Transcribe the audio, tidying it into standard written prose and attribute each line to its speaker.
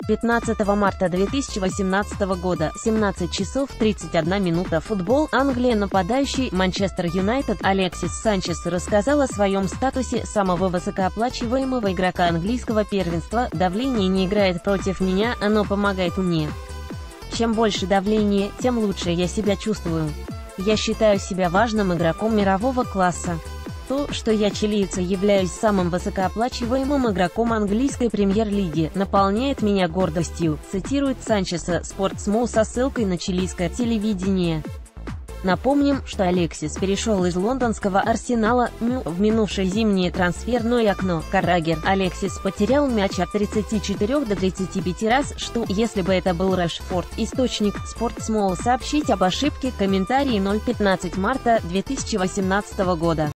Speaker 1: 15 марта 2018 года, 17 часов 31 минута. Футбол. Англия. Нападающий Манчестер Юнайтед Алексис Санчес рассказал о своем статусе самого высокооплачиваемого игрока английского первенства. Давление не играет против меня, оно помогает мне. Чем больше давления, тем лучше я себя чувствую. Я считаю себя важным игроком мирового класса. То, что я чилийца являюсь самым высокооплачиваемым игроком английской премьер-лиги, наполняет меня гордостью, цитирует Санчеса Sportsmo со ссылкой на чилийское телевидение. Напомним, что Алексис перешел из лондонского Арсенала в минувшее зимнее трансферное окно. Каррагер. Алексис потерял мяч от 34 до 35 раз, что, если бы это был Решфорд. Источник Sportsmo. Сообщить об ошибке. Комментарии 0:15 марта 2018 года.